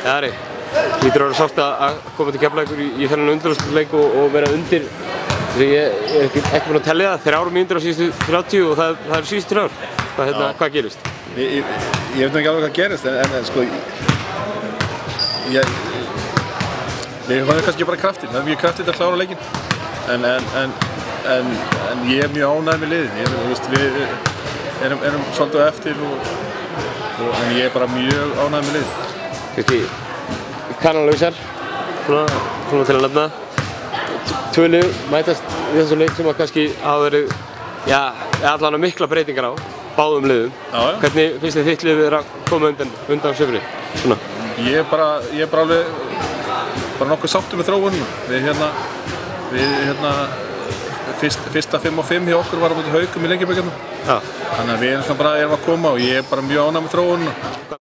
Ari, lítur að vera sátt að koma til Keflavíkur í þennan undanúrslitaleik og vera undir. Ég er ekki búinn að tellja það, 3 mínútur á síðustu 30 og það eru síðustu 3 ár. Hvað gerist? Ég veit ekki alveg hvað gerist, en sko við höfum kannski bara kraftinn. Það er mjög kraftigt að klára leikinn. En ég er mjög ánægður með liðið. Við erum svolítið eftir en ég er bara mjög ánægður með liðið. Kannalausar, svona til að nefna. 2 lið mætast í þessum leik sem að kannski hafa verið, allavega mikla breytingar á báðum liðum. Hvernig finnst þið þitt lið vera að koma undan sögunni? Ég er bara alveg nokkuð sáttur með þróunina. Fyrsta 5 á 5 hjá okkur var á móti Haukum í Lengjubikarnum. Þannig að við erum bara að koma og ég er bara mjög ánægður með þróunina.